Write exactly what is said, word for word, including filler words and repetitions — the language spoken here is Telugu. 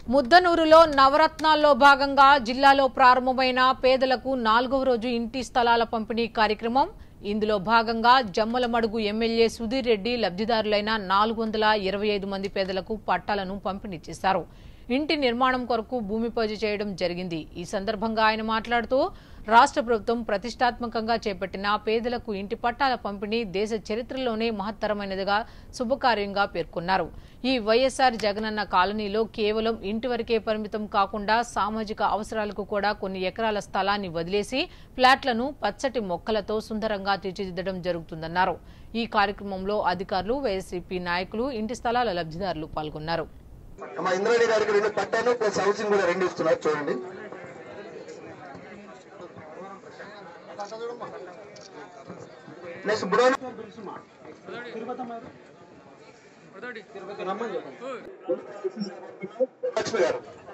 ముద్దనూరులో నవరత్నాల్లో భాగంగా జిల్లాలో ప్రారంభమైన పేదలకు నాలుగవ రోజు ఇంటి స్థలాల పంపిణీ కార్యక్రమం. ఇందులో భాగంగా జమ్మలమడుగు ఎమ్మెల్యే సుధీర్ రెడ్డి లబ్ధిదారులైన నాలుగు వందల ఇరవై ఐదు మంది పేదలకు పట్టాలను పంపిణీ చేశారు. ఇంటి నిర్మాణం కొరకు భూమి పూజ చేయడం జరిగింది. ఈ సందర్భంగా ఆయన మాట్లాడుతూ రాష్ట్ర ప్రభుత్వం ప్రతిష్టాత్మకంగా చేపట్టిన పేదలకు ఇంటి పట్టాల పంపిణీ దేశ చరిత్రలోనే మహత్తరమైనదిగా శుభకార్యంగా పేర్కొన్నారు. ఈ వైఎస్ఆర్ జగనన్న కాలనీలో కేవలం ఇంటి వరకే పరిమితం కాకుండా సామాజిక అవసరాలకు కూడా కొన్ని ఎకరాల స్థలాన్ని వదిలేసి ఫ్లాట్లను పచ్చటి మొక్కలతో సుందరంగా తీర్చిదిద్దడం జరుగుతుందన్నారు. ఈ కార్యక్రమంలో అధికారులు, వైఎస్ఆర్సీపీ నాయకులు, ఇంటి స్థలాల లబ్ధిదారులు పాల్గొన్నారు. ఇంద్రారెడ్డి గారికి రెండు పట్టాలు ప్లస్ హౌసింగ్ కూడా రెండు ఇస్తున్నారు చూడండి. నెక్స్ట్ బ్రో లక్ష్మి గారు